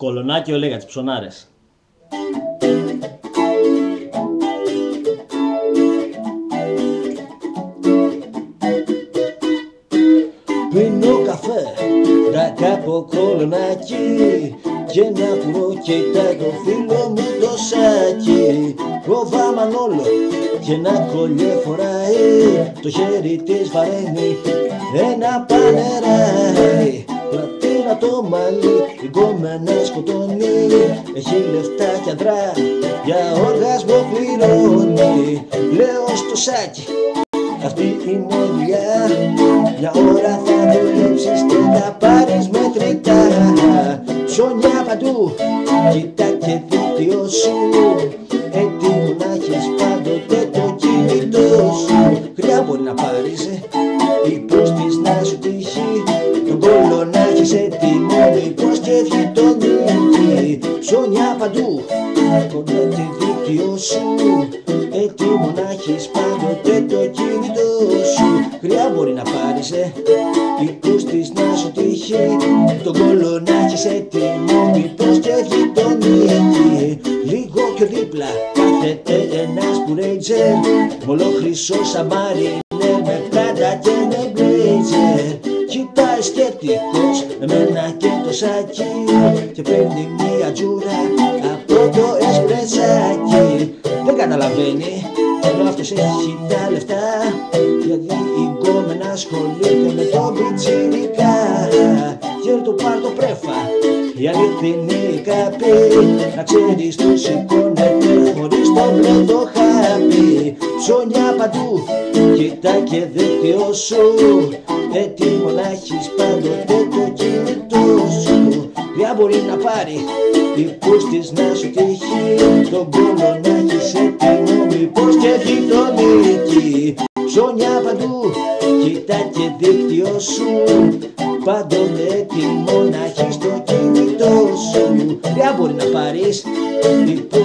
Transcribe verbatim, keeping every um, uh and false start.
Κολονάκι λέει για τις ψωνάρες. Πίνω καφέ, τα από Κολονάκι και ένα πουρό κοιτάει το φίλο μου το σάκι. Κόβα Μανόλο και ένα κολλιέ φοράει, το χέρι της βαραίνει ένα πανεράκι. Πλατίνα το μαλλί, η γκόμενα σκοτώνει, έχει λεφτά κι αντρά, για οργασμό πληρώνει. Λέω στο σάκι, αυτή είναι δουλειά, μια ώρα θα δουλέψεις και θα πάρεις μετρητά. Ψώνια παντού, κοίτα και δίκτυο σου, έτοιμο να έχεις πάντοτε το κινητό σου. Χρειά μπορεί να πάρεις, μήπως της να σου τύχει, τον κόλλο να έχεις έτοιμο, μήπως και βγει το νίκη. Ψώνια παντού, κοντά και δίκτυο σου, έτοιμο να έχεις πάντοτε το κινητό σου. Χρειά μπορεί να πάρεις, μήπως της να σου τύχει, τον κόλλο να έχεις έτοιμο, μήπως και βγει το νίκη. Λίγο πιο δίπλα κάθεται ένας πουρέιτζερ, μολόχρυσο σαμάρινερ με πλάτα και με μπλέιτζερ. Κοιτάει σκεπτικός εμένα και το σάκι και παίρνει μια τζούρα από το εσπρεσάκι. Δεν καταλαβαίνει, ενώ αυτός έχει τα λεφτά, γιατί η γκόμενα ασχολείται με το πιτσιρικά. Γέρ το πάρ' το πρέφα, η αληθινή καπή, να ξέρεις το σηκώνεται χωρίς το μπλε το χάπι. Ψώνια παντού, κοίτα και δίκτυο σου, έτοιμο να έχεις πάντοτε το κινητό σου. Ποια μπορεί να πάρει, μήπως της να σου τύχει, τον κόλλο να έχεις έτοιμο, μήπως και βγει το νίκη. Ψώνια παντού, κοίτα και δίκτυο σου, πάντοτε έτοιμο να έχεις το κινητό σου. Ποια μπορεί να πάρεις, μήπως